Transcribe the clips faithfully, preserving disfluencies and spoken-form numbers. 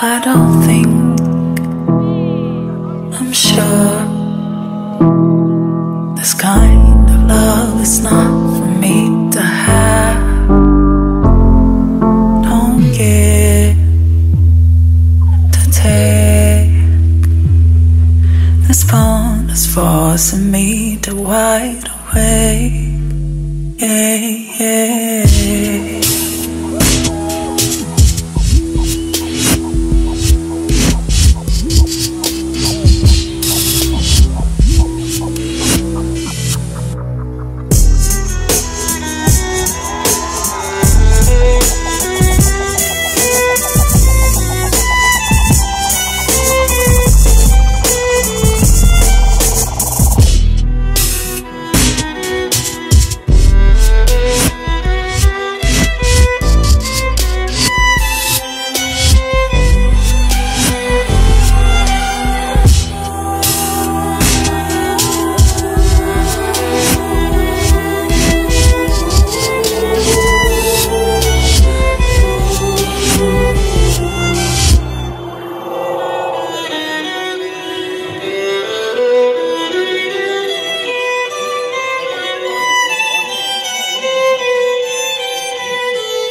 I don't think I'm sure this kind of love is not for me to have. Don't get to take. This phone is forcing me to wide awake. Yeah, yeah.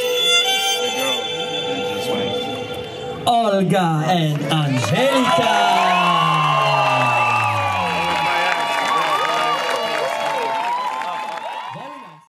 Olga and Angelica.